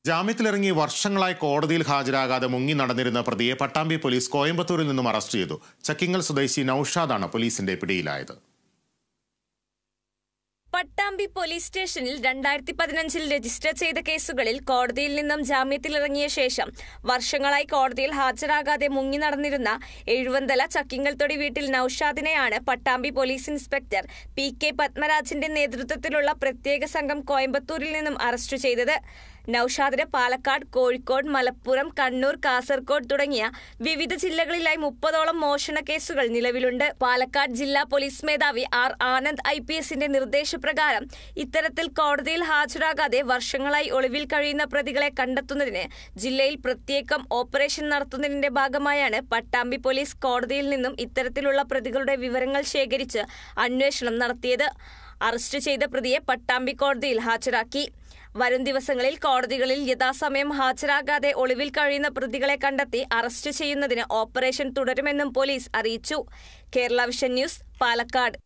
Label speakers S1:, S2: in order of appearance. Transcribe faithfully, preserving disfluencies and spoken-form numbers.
S1: ജാമ്യത്തിലിറങ്ങി വർഷങ്ങളായി കോടതിയിൽ ഹാജരാകാതെ മുങ്ങി നടന്നിരുന്ന പ്രതിയെ പട്ടാമ്പി പോലീസ് കോയമ്പത്തൂരിൽ നിന്നും അറസ്റ്റ് ചെയ്തു. ചക്കിങ്ങൽ സ്വദേശി നൌഷാദാണ് പോലീസിന്റെ പിടിയിലായത്.
S2: പട്ടാമ്പി പോലീസ് സ്റ്റേഷനിൽ രണ്ടായിരത്തി പതിനഞ്ചിൽ രജിസ്റ്റർ ചെയ്ത കേസുകളിൽ കോടതിയിൽ നിന്നും ജാമ്യത്തിലിറങ്ങിയ ശേഷം വർഷങ്ങളായി കോടതിയിൽ ഹാജരാകാതെ മുങ്ങി നടന്നിരുന്ന എഴുവന്തല ചക്കിങ്ങൽത്തൊടി വീട്ടിൽ നൌഷാദിനെയാണ് Pattambi police inspector P K പത്മരാജിന്റെ നേതൃത്വത്തിലുള്ള പ്രത്യേക സംഘം കോയമ്പത്തൂരിൽ നിന്നും അറസ്റ്റ് ചെയ്തത്. നൌഷാദിന് പാലക്കാട്, കോഴിക്കോട്, മലപ്പുറം, കണ്ണൂർ, കാസർഗോഡ് തുടങ്ങിയ വിവിധ ജില്ലകളിലായി മുപ്പതോളം മോഷണ കേസുകൾ നിലവിലുണ്ട്. പാലക്കാട് ജില്ലാ പോലീസ് മേധാവി ആർ ആനന്ദ് ഐ പി എസിന്റെ നിർദ്ദേശപ്രകാരം ഇത്തരത്തിൽ കോടതിയിൽ ഹാജരാകാതെ വർഷങ്ങളായി ഒളിവിൽ കഴിയുന്ന പ്രതികളെ കണ്ടെത്തുന്നതിന് ജില്ലയിൽ പ്രത്യേകം ഓപ്പറേഷൻ നടത്തുന്നതിന്റെ ഭാഗമായാണ് പട്ടാമ്പി പോലീസ് കോടതിയിൽ നിന്നും ഇത്തരത്തിലുള്ള പ്രതികളുടെ വിവരങ്ങൾ ശേഖരിച്ച് അന്വേഷണം നടത്തിയത്. അറസ്റ്റ് ചെയ്ത പ്രതിയെ പട്ടാമ്പി കോടതിയിൽ ഹാജരാക്കി. വരും ദിവസങ്ങളിൽ കോടതികളിൽ യഥാസമയം ഹാജരാകാതെ ഒളിവിൽ കഴിയുന്ന പ്രതികളെ കണ്ടെത്തി അറസ്റ്റ് ചെയ്യുന്നതിന് ഓപ്പറേഷൻ തുടരുമെന്നും പോലീസ് അറിയിച്ചു. കേരളവിഷൻ ന്യൂസ്, പാലക്കാട്.